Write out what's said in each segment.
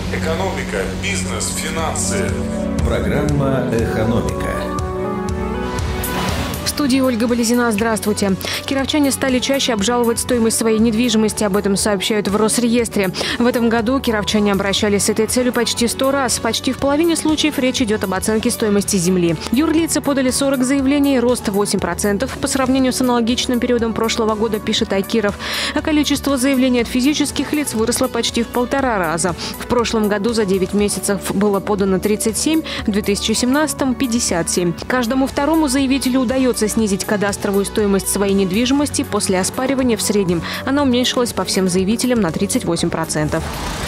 Экономика, бизнес, финансы. Программа «Экономика». В студии Ольга Болезина. Здравствуйте. Кировчане стали чаще обжаловать стоимость своей недвижимости. Об этом сообщают в Росреестре. В этом году кировчане обращались с этой целью почти 100 раз. Почти в половине случаев речь идет об оценке стоимости земли. Юрлицы подали 40 заявлений, рост 8% по сравнению с аналогичным периодом прошлого года, пишет Айкиров. А количество заявлений от физических лиц выросло почти в 1,5 раза. В прошлом году за 9 месяцев было подано 37, в 2017-м – 57. Каждому второму заявителю удается снизить кадастровую стоимость своей недвижимости. После оспаривания в среднем она уменьшилась по всем заявителям на 38%.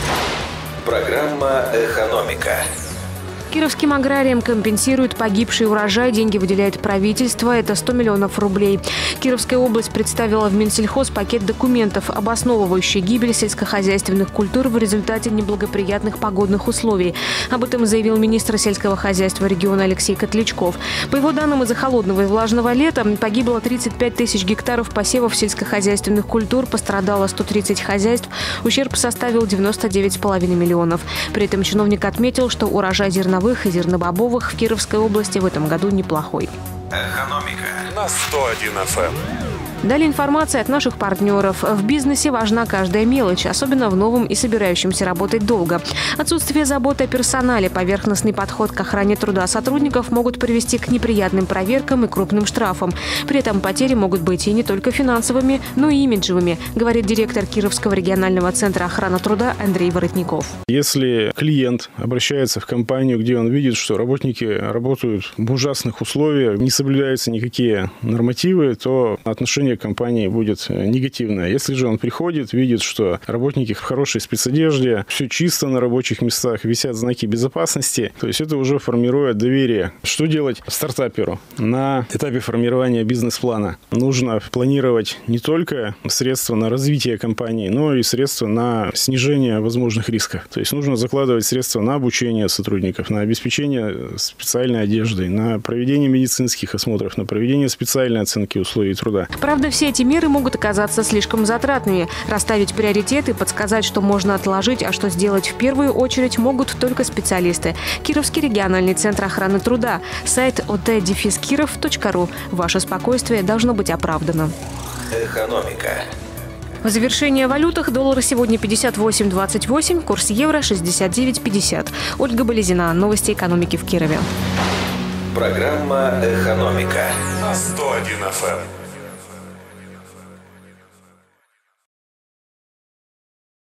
Программа «Экономика». Кировским аграриям компенсируют погибший урожай. Деньги выделяет правительство. Это 100 миллионов рублей. Кировская область представила в Минсельхоз пакет документов, обосновывающий гибель сельскохозяйственных культур в результате неблагоприятных погодных условий. Об этом заявил министр сельского хозяйства региона Алексей Котлячков. По его данным, из-за холодного и влажного лета погибло 35 тысяч гектаров посевов сельскохозяйственных культур, пострадало 130 хозяйств. Ущерб составил 99,5 миллионов. При этом чиновник отметил, что урожай зерновых и зернобобовых в Кировской области в этом году неплохой. Экономика На 101 FM. Далее информация от наших партнеров. В бизнесе важна каждая мелочь, особенно в новом и собирающемся работать долго. Отсутствие заботы о персонале, поверхностный подход к охране труда сотрудников могут привести к неприятным проверкам и крупным штрафам. При этом потери могут быть и не только финансовыми, но и имиджевыми, говорит директор Кировского регионального центра охраны труда Андрей Воротников. Если клиент обращается в компанию, где он видит, что работники работают в ужасных условиях, не соблюдаются никакие нормативы, то отношение к компании будет негативное. Если же он приходит, видит, что работники в хорошей спецодежде, все чисто на рабочих местах, висят знаки безопасности, то есть это уже формирует доверие. Что делать стартаперу? На этапе формирования бизнес-плана нужно планировать не только средства на развитие компании, но и средства на снижение возможных рисков. То есть нужно закладывать средства на обучение сотрудников, на обеспечение специальной одеждой, на проведение медицинских осмотров, на проведение специальной оценки условий труда. Правда, все эти меры могут оказаться слишком затратными. Расставить приоритеты, подсказать, что можно отложить, а что сделать в первую очередь, могут только специалисты. Кировский региональный центр охраны труда. Сайт ot-kirov.ru. Ваше спокойствие должно быть оправдано. «Экономика». В завершение о валютах. Доллар сегодня 58.28, курс евро 69.50. Ольга Болезина. Новости экономики в Кирове. Программа «Экономика» На 101 FM.